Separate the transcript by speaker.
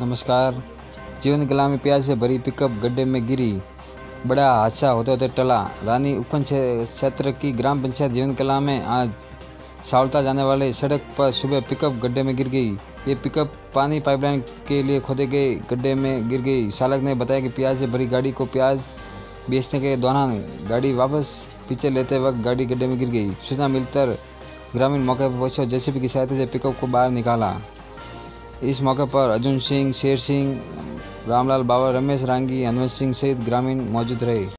Speaker 1: नमस्कार। जीवन कला में प्याज से भरी पिकअप गड्ढे में गिरी, बड़ा हादसा होते होते टला। रानी उपखंड क्षेत्र की ग्राम पंचायत जीवन कला में आज सावलता जाने वाले सड़क पर सुबह पिकअप गड्ढे में गिर गई। ये पिकअप पानी पाइपलाइन के लिए खोदे गए गड्ढे में गिर गई। चालक ने बताया कि प्याज से भरी गाड़ी को प्याज बेचने के दौरान गाड़ी वापस पीछे लेते वक्त गाड़ी गड्ढे में गिर गई। सूचना मिलकर ग्रामीण मौके पर पहुंचे, जेसीबी की सहायता से पिकअप को बाहर निकाला। इस मौके पर अर्जुन सिंह, शेर सिंह, रामलाल बाबर, रमेश रांगी, हनुमत सिंह सहित ग्रामीण मौजूद रहे।